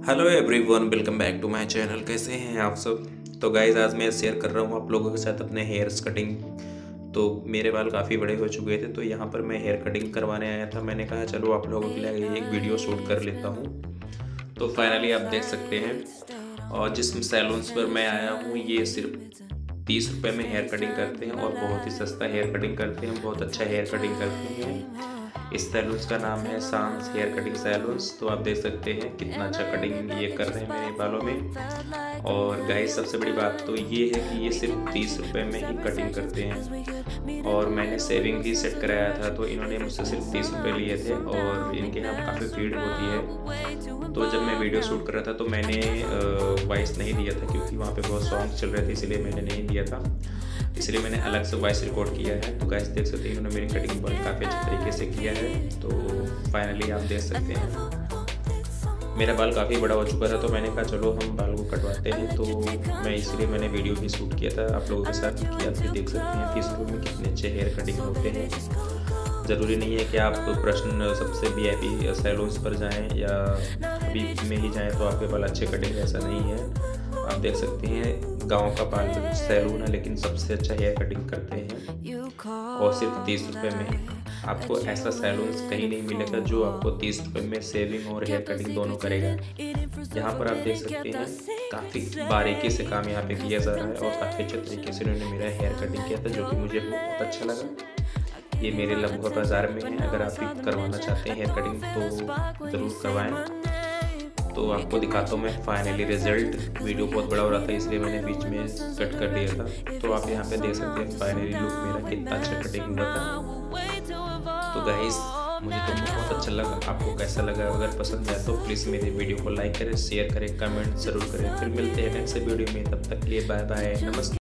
Hello everyone, welcome back to my channel. कैसे हैं आप सब। तो गाइज़, आज मैं शेयर कर रहा हूँ आप लोगों के साथ अपने हेयर्स कटिंग। तो मेरे बाल काफ़ी बड़े हो चुके थे, तो यहाँ पर मैं हेयर कटिंग करवाने आया था। मैंने कहा चलो आप लोगों के लिए एक वीडियो शूट कर लेता हूँ। तो फाइनली आप देख सकते हैं, और जिस सैलून्स पर मैं आया हूँ ये सिर्फ 30 रुपये में हेयर कटिंग करते हैं और बहुत ही सस्ता हेयर कटिंग करते हैं। बहुत अच्छा हेयर कटिंग करते हैं। इस सैलून्स का नाम है सांस हेयर कटिंग सैलून्स। तो आप देख सकते हैं कितना अच्छा कटिंग ये कर रहे हैं मेरे बालों में। और गाइस, सबसे बड़ी बात तो ये है कि ये सिर्फ 30 रुपये में ही कटिंग करते हैं। और मैंने सेविंग भी सेट कराया था, तो इन्होंने मुझसे सिर्फ 30 रुपये लिए थे। और इनके यहाँ काफ़ी भीड़ होती है। तो जब मैं वीडियो शूट कर रहा था तो मैंने वॉइस नहीं दिया था, क्योंकि वहाँ पे बहुत सॉन्ग चल रहे थे, इसलिए मैंने नहीं दिया था। इसलिए मैंने अलग से वॉइस रिकॉर्ड किया है। तो गाइस देख सकते हैं इन्होंने मेरी कटिंग बहुत काफ़ी अच्छे तरीके से किया है। तो फाइनली आप देख सकते हैं मेरा बाल काफ़ी बड़ा हो चुका था, तो मैंने कहा चलो हम बाल को कटवाते हैं। तो मैं इसलिए मैंने वीडियो भी शूट किया था आप लोगों के साथ कि आप भी देख सकते हैं 30 रुपये में कितने अच्छे हेयर कटिंग होते हैं। ज़रूरी नहीं है कि आप प्रश्न सबसे VIP सैलून्स पर जाएं या अभी में ही जाएं तो आपके बाल अच्छे कटिंग, ऐसा नहीं है। आप देख सकते हैं गांव का बाल सैलून है, लेकिन सबसे अच्छा हेयर कटिंग करते हैं और सिर्फ 30 रुपये में। आपको ऐसा सैलून कहीं नहीं मिलेगा जो आपको 30 रुपये में सेविंग और हेयर कटिंग दोनों करेगा। यहाँ पर आप देख सकते हैं काफ़ी बारीकी से काम यहाँ पे किया जा रहा है और काफ़ी अच्छे तरीके से उन्होंने मेरा हेयर कटिंग किया था, जो कि मुझे बहुत अच्छा लगा। ये मेरे लगभग बाज़ार में है। अगर आप भी करवाना चाहते हैं हेयर कटिंग तो ज़रूर करवाएं। तो आपको दिखाता हूँ मैं फाइनली रिजल्ट। वीडियो बहुत बड़ा हो रहा था, इसलिए मैंने बीच में कट कर दिया था। तो आप यहाँ पे देख सकते हैं फाइनली लुक मेरा कितना अच्छा कटिंग हुआ था। तो गाइस, मुझे तो बहुत अच्छा लगा। आपको कैसा लगा? अगर पसंद आया तो प्लीज़ मेरे वीडियो को लाइक करें, शेयर करें, कमेंट ज़रूर करें। फिर मिलते हैं नेक्स्ट वीडियो में। तब तक के लिए बाय बाय, नमस्ते।